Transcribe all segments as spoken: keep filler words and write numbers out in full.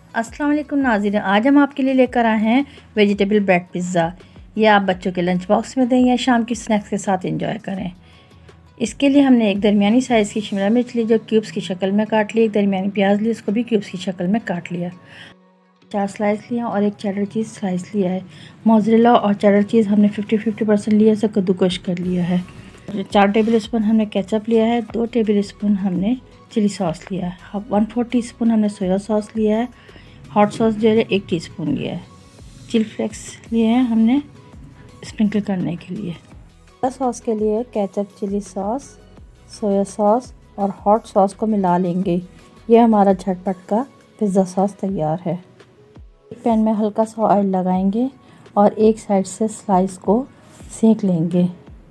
अस्सलाम वालेकुम नाज़रीन, आज हम आपके लिए लेकर आए हैं वेजिटेबल ब्रेड पिज़्ज़ा। ये आप बच्चों के लंच बॉक्स में दें या शाम की स्नैक्स के साथ एंजॉय करें। इसके लिए हमने एक दरमियानी साइज़ की शिमला मिर्च ली जो क्यूब्स की शक्ल में काट ली। एक दरमियानी प्याज ली, उसको भी क्यूब्स की शक्ल में काट लिया। चार स्लाइस लिया और एक चेडर चीज़ स्लाइस लिया है। मोज़रेला और चेडर चीज़ हमने फिफ्टी फिफ्टी परसेंट लिया, इसे कद्दूकश कर लिया है। चार टेबल स्पून हमने केचप लिया है। दो टेबल स्पून हमने चिली सॉस लिया है। वन फोर टी स्पून हमने सोया सॉस लिया है। हॉट सॉस जो है एक टीस्पून लिया है। चिली फ्लेक्स लिए हैं हमने स्प्रिंकल करने के लिए। सॉस के लिए ketchup, chilli sauce, soya sauce और हॉट सॉस को मिला लेंगे। ये हमारा झटपट का पिज़्ज़ा सॉस तैयार है। एक पैन में हल्का सा ऑयल लगाएंगे और एक साइड से स्लाइस को सेक लेंगे।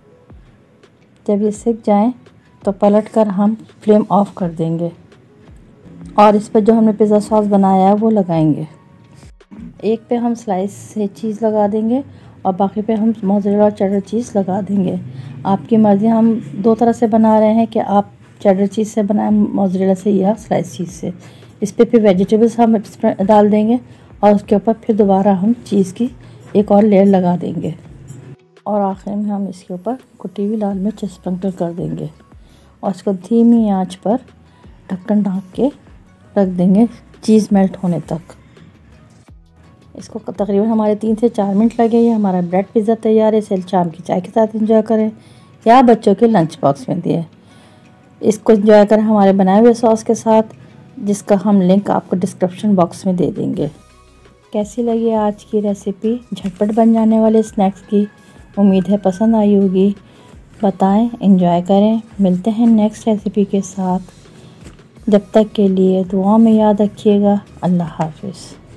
जब ये सिक जाए तो पलट कर हम फ्लेम ऑफ कर देंगे और इस पर जो हमने पिज़्ज़ा सॉस बनाया है वो लगाएंगे। एक पे हम स्लाइस से चीज़ लगा देंगे और बाकी पे हम मोज़रेला और चेडर चीज़ लगा देंगे। आपकी मर्ज़ी, हम दो तरह से बना रहे हैं कि आप चेडर चीज़ से बनाएं, मोज़रेला से या स्लाइस चीज़ से। इस पर फिर वेजिटेबल्स हम डाल देंगे और उसके ऊपर फिर दोबारा हम चीज़ की एक और लेयर लगा देंगे और आखिर में हम इसके ऊपर कुटी हुई लाल मिर्च स्प्रिंकल कर देंगे और इसको धीमी आंच पर ढक्कन ढक के रख देंगे चीज़ मेल्ट होने तक। इसको तकरीबन हमारे तीन से चार मिनट लगे। ये हमारा ब्रेड पिज़्ज़ा तैयार है। इसे शाम की चाय के साथ एंजॉय करें या बच्चों के लंच बॉक्स में दिए। इसको एंजॉय करें हमारे बनाए हुए सॉस के साथ, जिसका हम लिंक आपको डिस्क्रिप्शन बॉक्स में दे देंगे। कैसी लगी आज की रेसिपी झटपट बन जाने वाले स्नैक्स की? उम्मीद है पसंद आई होगी। बताएं, एंजॉय करें। मिलते हैं नेक्स्ट रेसिपी के साथ। जब तक के लिए दुआ में याद रखिएगा। अल्लाह हाफ़िज़।